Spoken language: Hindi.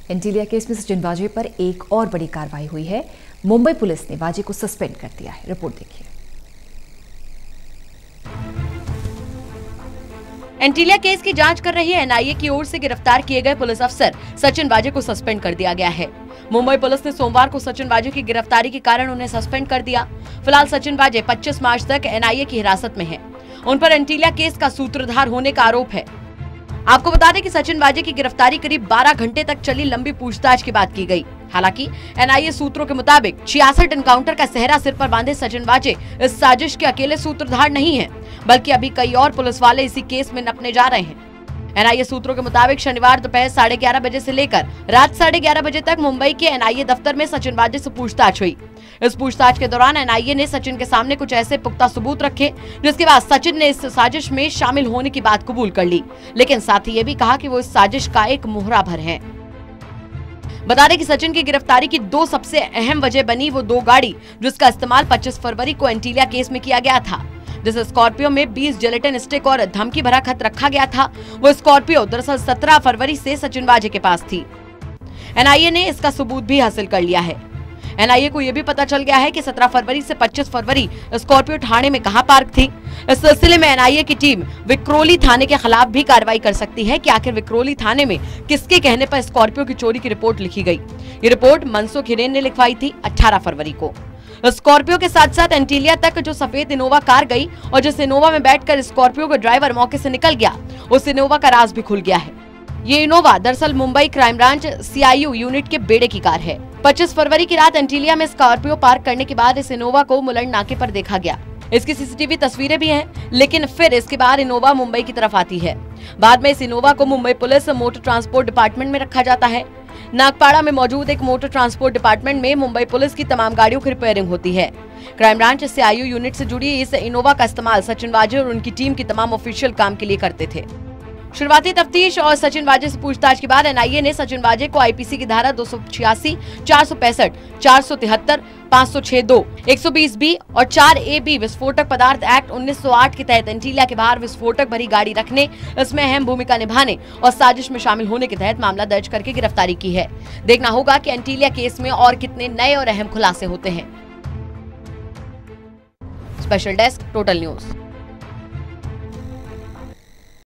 एंटीलिया केस में सचिन वाजे पर एक और बड़ी कार्रवाई हुई है। मुंबई पुलिस ने वाजे को सस्पेंड कर दिया है। रिपोर्ट देखिए। एंटीलिया केस की जांच कर रही एनआईए की ओर से गिरफ्तार किए गए पुलिस अफसर सचिन वाजे को सस्पेंड कर दिया गया है। मुंबई पुलिस ने सोमवार को सचिन वाजे की गिरफ्तारी के कारण उन्हें सस्पेंड कर दिया। फिलहाल सचिन वाजे 25 मार्च तक एनआईए की हिरासत में हैं। उन पर एंटीलिया केस का सूत्रधार होने का आरोप है। आपको बता दें कि सचिन वाजे की गिरफ्तारी करीब 12 घंटे तक चली लंबी पूछताछ के बाद की गई। हालांकि एनआईए सूत्रों के मुताबिक 66 एनकाउंटर का सेहरा सिर पर बांधे सचिन वाजे इस साजिश के अकेले सूत्रधार नहीं हैं, बल्कि अभी कई और पुलिस वाले इसी केस में नपने जा रहे हैं। एनआईए सूत्रों के मुताबिक शनिवार दोपहर 11:30 बजे से लेकर रात 11:30 बजे तक मुंबई के एनआईए दफ्तर में सचिन वाजे से पूछताछ हुई। इस पूछताछ के दौरान एनआईए ने सचिन के सामने कुछ ऐसे पुख्ता सबूत रखे, जिसके बाद सचिन ने इस साजिश में शामिल होने की बात कबूल कर ली, लेकिन साथ ही ये भी कहा कि वो इस साजिश का एक मोहरा भर है। बता दें कि सचिन की गिरफ्तारी की दो सबसे अहम वजह बनी वो दो गाड़ी, जिसका इस्तेमाल 25 फरवरी को एंटीलिया केस में किया गया था। जिस स्कॉर्पियो में 20 जिलेटिन स्टिक और धमकी भरा खत रखा गया था, वो स्कॉर्पियो दरअसल 17 फरवरी से सचिन वाजे के पास थी। एनआईए ने इसका सबूत भी हासिल कर लिया है। एनआईए को यह भी पता चल गया है कि 17 फरवरी से 25 फरवरी स्कॉर्पियो थाने में कहां पार्क थी। इस सिलसिले में एनआईए की टीम विक्रोली थाने के खिलाफ भी कार्रवाई कर सकती है कि आखिर विक्रोली थाने में किसके कहने पर स्कॉर्पियो की चोरी की रिपोर्ट लिखी गई। ये रिपोर्ट मनसुख हिरेन ने लिखवाई थी 18 फरवरी को। स्कॉर्पियो के साथ साथ एंटीलिया तक जो सफेद इनोवा कार गई और जिस इनोवा में बैठकर स्कॉर्पियो का ड्राइवर मौके से निकल गया, उस इनोवा का राज भी खुल गया है। ये इनोवा दरअसल Mumbai crime branch CIU unit के बेड़े की कार है। 25 फरवरी की रात एंटीलिया में स्कॉर्पियो पार्क करने के बाद इस इनोवा को मुलंड नाके पर देखा गया। इसकी सीसीटीवी तस्वीरें भी हैं, लेकिन फिर इसके बाद इनोवा मुंबई की तरफ आती है। बाद में इस इनोवा को Mumbai police motor transport department में रखा जाता है। नागपाड़ा में मौजूद एक मोटर ट्रांसपोर्ट डिपार्टमेंट में मुंबई पुलिस की तमाम गाड़ियों की रिपेयरिंग होती है। क्राइम ब्रांच सीआईयू यूनिट से जुड़ी इस इनोवा का इस्तेमाल सचिन वाजे और उनकी टीम की तमाम ऑफिशियल काम के लिए करते थे। शुरुआती तफ्तीश और सचिन वाजे से पूछताछ के बाद एनआईए ने सचिन वाजे को आईपीसी की धारा 286, 465, 473, 506(2), 120(b) और 4(a)(b) विस्फोटक पदार्थ एक्ट 1908 के तहत एंटीलिया के बाहर विस्फोटक भरी गाड़ी रखने, इसमें अहम भूमिका निभाने और साजिश में शामिल होने के तहत मामला दर्ज करके गिरफ्तारी की है। देखना होगा कि एंटीलिया केस में और कितने नए और अहम खुलासे होते हैं। Special desk, total news.